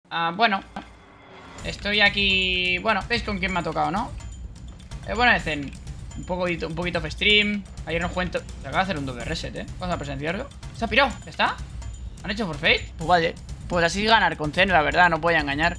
Bueno, estoy aquí. Bueno, veis con quién me ha tocado, ¿no? Bueno, Zen. Un poquito off stream. Ayer nos cuento. Se acaba de hacer un doble reset, Vamos a presenciarlo. ¿Se ha pirado? ¿Ya está? ¿Han hecho forfeit? Pues vale. Pues así ganar con Zen, la verdad, no voy a engañar.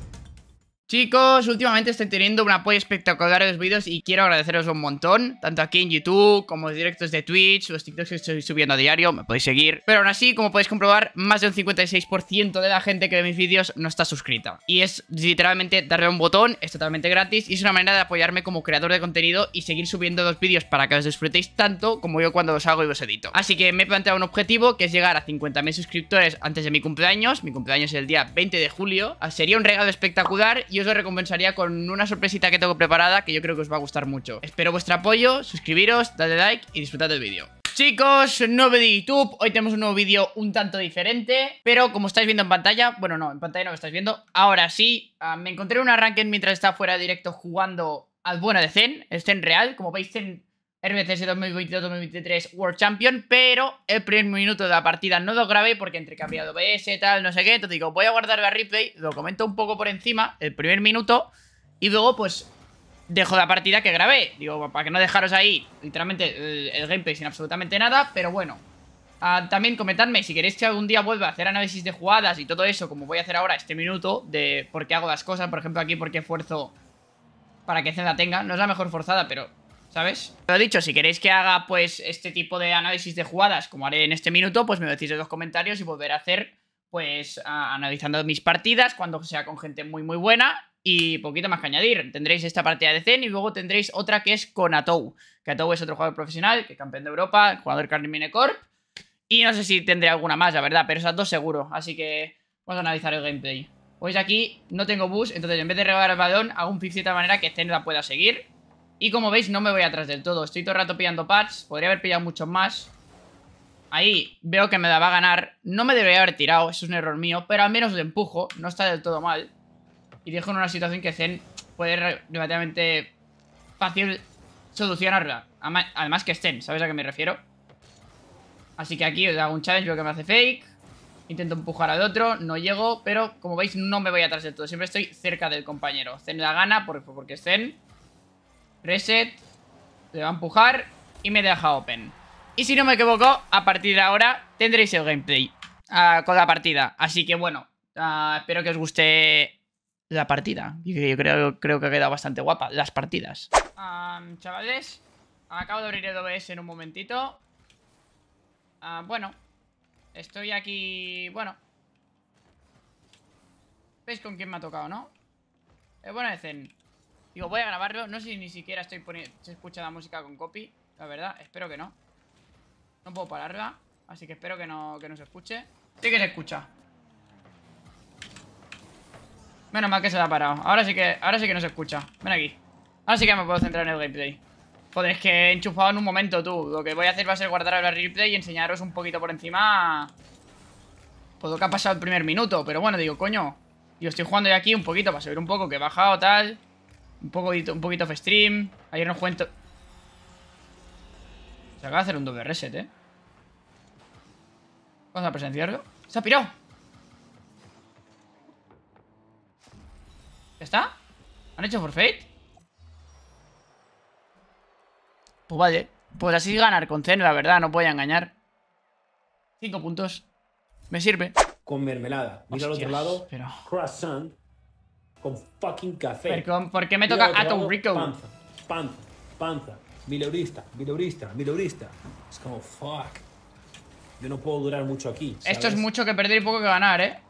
Chicos, últimamente estoy teniendo un apoyo espectacular en los vídeos y quiero agradeceros un montón, tanto aquí en YouTube como en los directos de Twitch, los TikToks que estoy subiendo a diario, me podéis seguir. Pero aún así, como podéis comprobar, más de un 56% de la gente que ve mis vídeos no está suscrita. Y es literalmente darle a un botón, es totalmente gratis y es una manera de apoyarme como creador de contenido y seguir subiendo los vídeos para que os disfrutéis tanto como yo cuando los hago y los edito. Así que me he planteado un objetivo que es llegar a 50.000 suscriptores antes de mi cumpleaños. Mi cumpleaños es el día 20 de julio. Sería un regalo espectacular y os lo recompensaría con una sorpresita que tengo preparada que yo creo que os va a gustar mucho. Espero vuestro apoyo, suscribiros, dadle like y disfrutad del vídeo. Chicos, nuevo vídeo de YouTube. Hoy tenemos un nuevo vídeo un tanto diferente, pero como estáis viendo en pantalla, bueno, no, en pantalla no lo estáis viendo, ahora sí, me encontré un arranque mientras estaba fuera de directo jugando al bueno de Zen, el Zen real. Como veis, Zen RBCS 2022-2023 World Champion, pero el primer minuto de la partida no lo grabé porque entre cambiado OBS, tal, no sé qué. Entonces digo, voy a guardar la replay, lo comento un poco por encima, el primer minuto, y luego pues dejo la partida que grabé. Digo, para que no dejaros ahí literalmente el gameplay sin absolutamente nada, pero bueno. También comentadme si queréis que algún día vuelva a hacer análisis de jugadas y todo eso, como voy a hacer ahora este minuto, de por qué hago las cosas. Por ejemplo, aquí por qué esfuerzo para que Zen la tenga. No es la mejor forzada, pero ¿sabes? Lo dicho, si queréis que haga pues este tipo de análisis de jugadas como haré en este minuto, pues me lo decís en los comentarios y volveré a hacer pues analizando mis partidas cuando sea con gente muy buena. Y poquito más que añadir. Tendréis esta partida de Zen y luego tendréis otra que es con Atou. Que Atou es otro jugador profesional, que campeón de Europa, jugador Carmine Corp. Y no sé si tendré alguna más, la verdad, pero esas dos seguro. Así que vamos a analizar el gameplay. Pues aquí no tengo boost, entonces en vez de regalar el balón hago un 50 de manera que Zen la pueda seguir. Y como veis no me voy atrás del todo. Estoy todo el rato pillando pads. Podría haber pillado muchos más. Ahí veo que me la va a ganar. No me debería haber tirado, eso es un error mío, pero al menos le empujo, no está del todo mal. Y dejo en una situación que Zen puede relativamente fácil solucionarla. Además que es Zen, ¿sabes a qué me refiero? Así que aquí le hago un challenge, veo que me hace fake. Intento empujar al otro, no llego, pero como veis no me voy atrás del todo. Siempre estoy cerca del compañero. Zen la gana porque es Zen. Reset. Le va a empujar y me deja open. Y si no me equivoco, a partir de ahora tendréis el gameplay con la partida. Así que bueno, espero que os guste la partida. Yo creo que ha quedado bastante guapa las partidas. Chavales, acabo de abrir el OBS en un momentito. Bueno, estoy aquí. Bueno, ¿veis con quién me ha tocado, no? Bueno, Zen. Digo, voy a grabarlo. No sé si ni siquiera estoy poniendo. Se escucha la música con copy. La verdad, espero que no. No puedo pararla. Así que espero que no se escuche. Sí que se escucha. Menos mal que se la ha parado. Ahora sí que no se escucha. Ven aquí. Ahora sí que me puedo centrar en el gameplay. Joder, es que he enchufado en un momento, tú. Lo que voy a hacer va a ser guardar el replay y enseñaros un poquito por encima pues lo que ha pasado el primer minuto. Pero bueno, digo, coño, yo estoy jugando ya aquí un poquito para saber un poco que he bajado, tal. Un poquito off stream. Ayer nos cuento. Se acaba de hacer un doble reset, Vamos a presenciarlo. ¡Se ha pirado! ¿Ya está? ¿Han hecho forfeit? Pues vale. Pues así ganar con Zen, la verdad, no voy a engañar. 5 puntos. Me sirve. Con mermelada. Mira al otro lado. Pero... croissant con fucking café. ¿Por qué me toca Atom Rico? Panza. Mileurista. Es como, fuck. Yo no puedo durar mucho aquí, ¿sabes? Esto es mucho que perder y poco que ganar,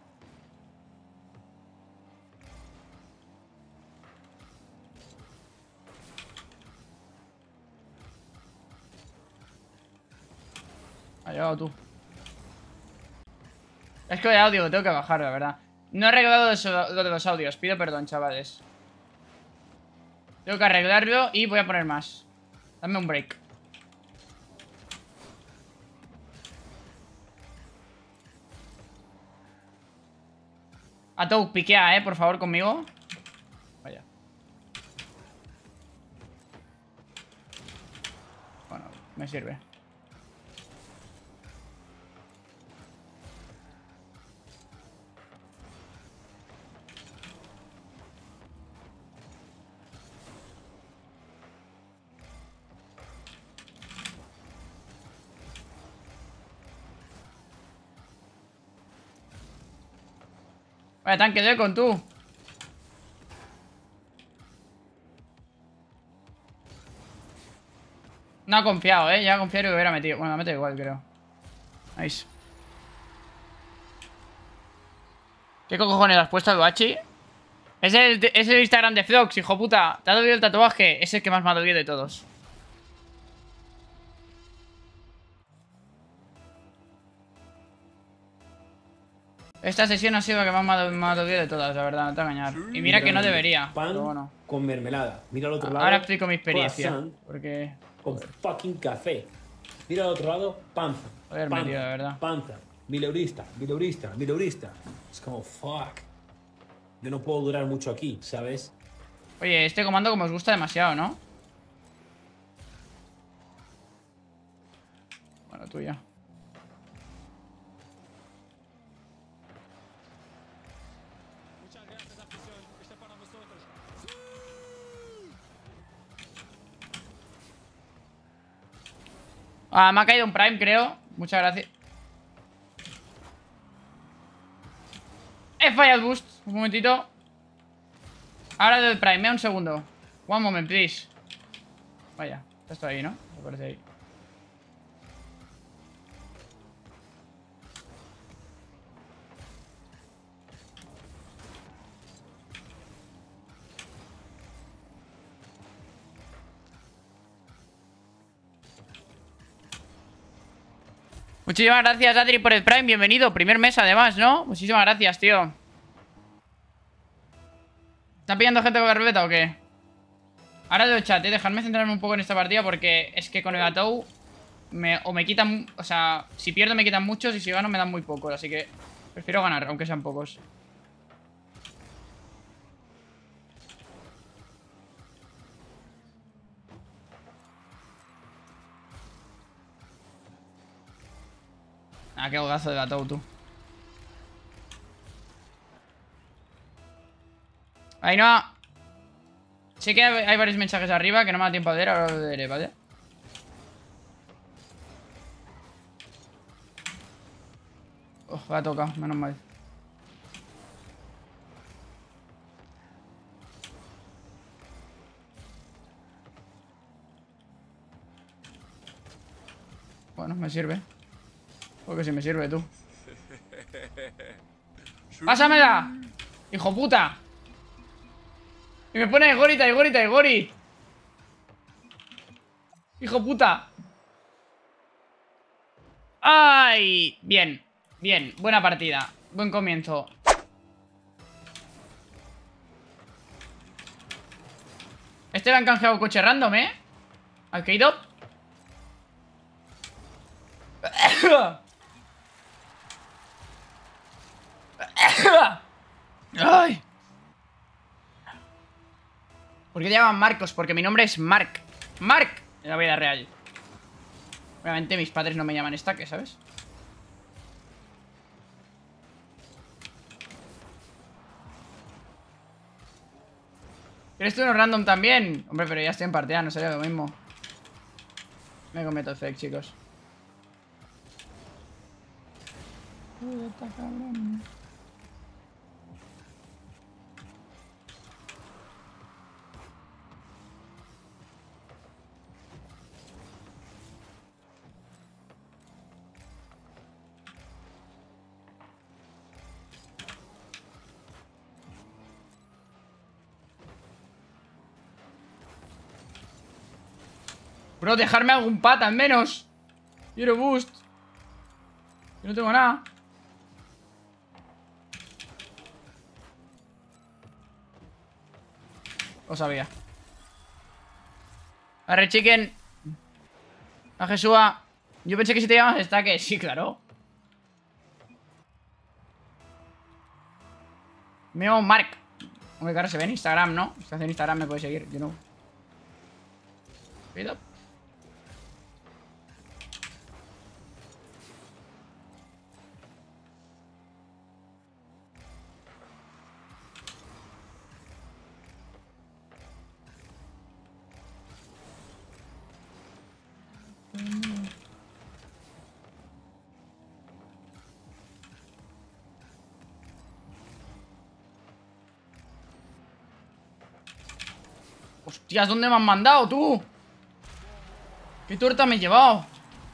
Ha llegado tú. Es que el audio lo tengo que bajar, la verdad. No he arreglado lo de los audios. Pido perdón, chavales. Tengo que arreglarlo y voy a poner más. Dame un break. Atou, piquea, por favor, conmigo. Vaya. Bueno, me sirve. Vaya tanque de con tú. No ha confiado, ya ha confiado y lo hubiera metido. Bueno, me ha metido igual, creo. Nice. ¿Qué cojones has puesto, Bachi? Es el Instagram de Flox, hijo puta. ¿Te ha dolido el tatuaje? Es el que más me ha dolido de todos. Esta sesión ha sido la que más me ha dolido de todas, la verdad, no te voy a engañar. Y mira que no debería, pan pero bueno. con mermelada. Mira al otro lado. Ahora explico mi experiencia. Croissant Porque... con fucking café. Mira al otro lado, panza. Joder, panza, tío, la verdad. panza. Mileurista, mileurista, mileurista. Es como, fuck. Yo no puedo durar mucho aquí, ¿sabes? Oye, este comando como os gusta demasiado, ¿no? Bueno, tuya. Ah, me ha caído un Prime, creo. Muchas gracias. He fallado el boost. Un momentito. Ahora del Prime, un segundo. One moment, please. Vaya, esto ahí, ¿no? Me parece ahí. Muchísimas gracias, Adri, por el Prime. Bienvenido. Primer mes, además, ¿no? Muchísimas gracias, tío. ¿Está pillando gente con garbeta o qué? Ahora de chat, dejadme centrarme un poco en esta partida porque es que con el Atou o me quitan... O sea, si pierdo me quitan muchos y si gano me dan muy pocos. Así que prefiero ganar, aunque sean pocos. Ah, qué hogazo de Atou, tú. Ahí no. Sé que hay varios mensajes arriba que no me da tiempo a leer, ahora lo leeré, ¿vale? Uf, ha tocado, menos mal. Bueno, me sirve. Porque si me sirve, tú. ¡Pásamela! ¡Hijo puta! Y me pone Igorita, Igorita, Igori. ¡Hijo puta! ¡Ay! Bien, bien, buena partida. Buen comienzo. Este le han canjeado coche random, ¿eh? Al K-Dop. ¡Ay! ¿Por qué te llaman Marcos? Porque mi nombre es Mark. ¡Mark! En la vida real. Obviamente mis padres no me llaman Stake, ¿sabes? ¿Quieres tú uno random también? Hombre, pero ya estoy en partida, no sería lo mismo. Me cometo el fake, chicos. Puta cabrón. Bro, dejarme algún pata al menos. Quiero boost. Yo no tengo nada. Lo sabía. Arre, chicken. A Jesúa. Yo pensé que si te llamas Stake. Sí, claro. Me llamo Mark. Hombre, claro, se ve en Instagram, ¿no? Si hace en Instagram me puede seguir, you know. Cuidado. Hostias, ¿dónde me han mandado, tú? ¿Qué torta me he llevado?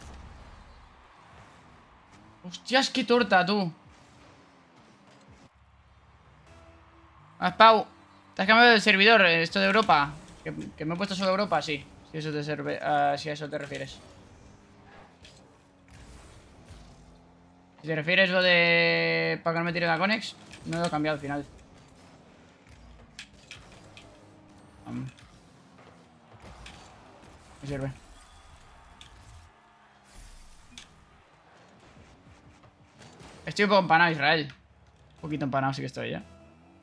Hostias, qué torta, tú. Pau, ¿te has cambiado de servidor? Esto de Europa. ¿Que me he puesto solo Europa? Sí. Si eso te sirve, si a eso te refieres. Si te refieres lo de... para que no me tire la Conex, no lo he cambiado al final. Me sirve. Estoy un poco empanado, Israel. Un poquito empanado sí que estoy, ¿eh?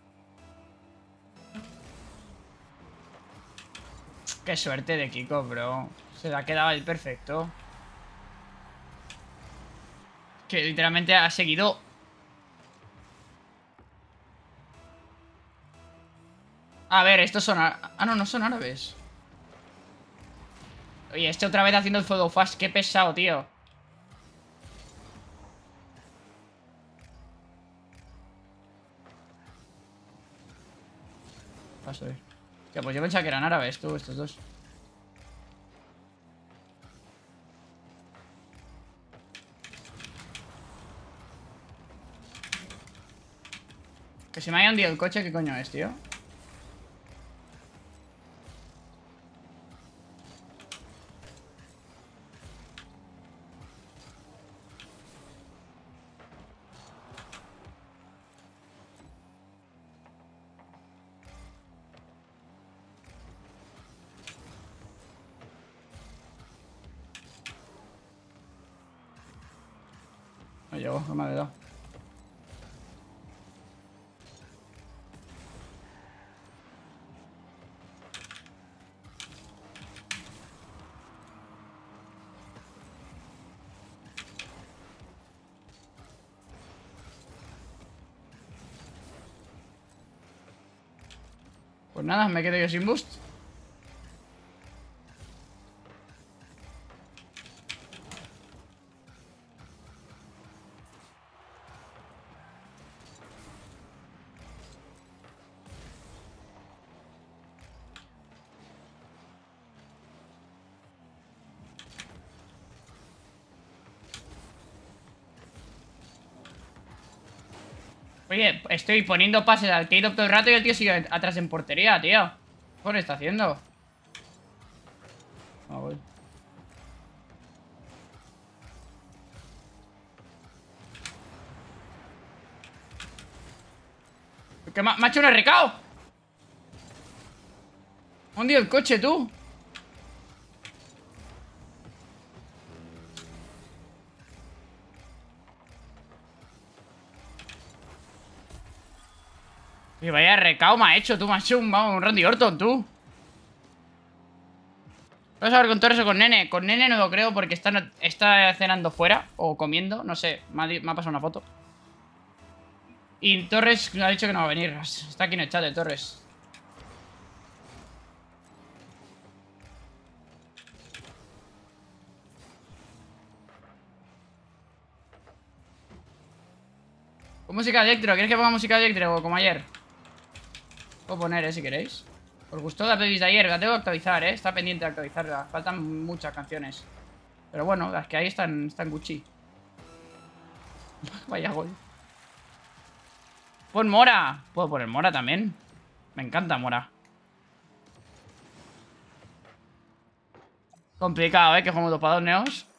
Qué suerte de Kiko, bro. Se le ha quedado el perfecto. Que literalmente ha seguido. A ver, estos son... Ah, no, no son árabes. Oye, este otra vez haciendo el fuego fast. Qué pesado, tío. Paso, Hostia, pues yo pensaba que eran árabes, tú, estos dos. Que se me haya hundido el coche, ¿qué coño es, tío? No llegó, no me ha dado. Pues nada, me quedo yo sin boost. Oye, estoy poniendo pases al K-Dog todo el rato y el tío sigue atrás en portería, tío. ¿Qué le está haciendo? Ah, voy. ¿Qué me ha hecho un RKO? Me ha hundido el coche, tú. Y vaya RKO me ha hecho, tú. Me ha hecho un Randy Orton, tú. Vamos a ver con Torres o con Nene. Con Nene no lo creo porque está cenando fuera. O comiendo, no sé. Me ha pasado una foto. Y Torres me ha dicho que no va a venir. Está aquí en el chat de Torres. Con música de electro. ¿Quieres que ponga música de electro como ayer? Puedo poner, si queréis. Os gustó la playlist de ayer. La tengo que actualizar, está pendiente de actualizarla. Faltan muchas canciones. Pero bueno, las que hay están Gucci. Vaya gol. Pon Mora. Puedo poner Mora también. Me encanta Mora. Complicado, que jugamos dos para dos neos.